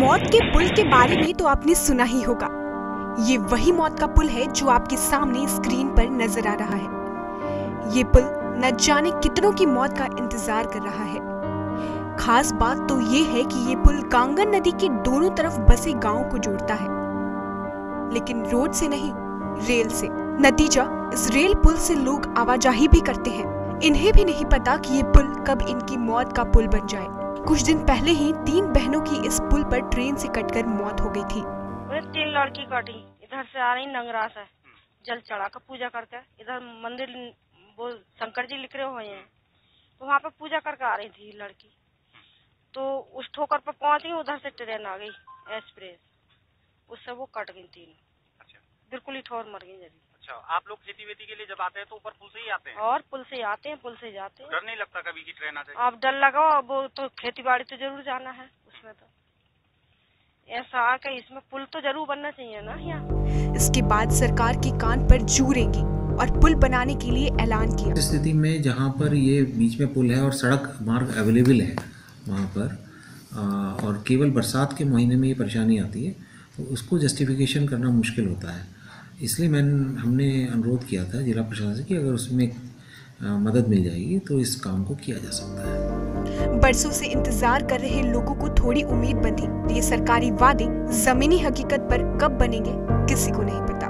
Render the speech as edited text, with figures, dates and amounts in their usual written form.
मौत के पुल के बारे में तो आपने सुना ही होगा। ये वही मौत का पुल है जो आपके सामने स्क्रीन पर नजर आ रहा है। ये पुल न जाने कितनों की मौत का इंतजार कर रहा है। खास बात तो ये है कि ये पुल कांगन नदी के दोनों तरफ बसे गांवों को जोड़ता है, लेकिन रोड से नहीं, रेल से। नतीजा, इस रेल पुल से लोग आवाजाही भी करते हैं। इन्हें भी नहीं पता कि ये पुल कब इनकी मौत का पुल बन जाए। कुछ दिन पहले ही 3 बहनों की इस पुल पर ट्रेन से कटकर मौत हो गई थी। 3 लड़की कटी, इधर से आ रही नंगरा से, जल चढ़ा कर पूजा करके, इधर मंदिर वो शंकर जी लिख रहे हुए हैं, तो वहाँ पे पूजा करके आ रही थी लड़की। तो उस ठोकर पर पहुंची, उधर से ट्रेन आ गई एक्सप्रेस, उससे वो कट गई 3। अच्छा, बिल्कुल ही ठोर मर गई जल्दी। अच्छा, आप लोग खेती वेती के लिए जब आते हैं तो ऊपर पुल से ही आते हैं? और पुल से आते हैं, पुल से जाते हैं। डर नहीं लगता कभी की ट्रेन आ जाए? आप डर लगाओ, अब वो तो खेती बाड़ी तो जरूर जाना है उसमें, तो ऐसा आके इसमें पुल तो जरूर बनना चाहिए ना यहाँ। इसके बाद सरकार के कान पर जू रेंगी और पुल बनाने के लिए ऐलान किया। इस स्थिति में जहाँ पर ये बीच में पुल है और सड़क मार्ग अवेलेबल है वहाँ पर, और केवल बरसात के महीने में ये परेशानी आती है, तो उसको जस्टिफिकेशन करना मुश्किल होता है। इसलिए हमने अनुरोध किया था जिला प्रशासन से कि अगर उसमें मदद मिल जाएगी तो इस काम को किया जा सकता है। बरसों से इंतजार कर रहे लोगों को थोड़ी उम्मीद बंधी। ये सरकारी वादे जमीनी हकीकत पर कब बनेंगे, किसी को नहीं पता।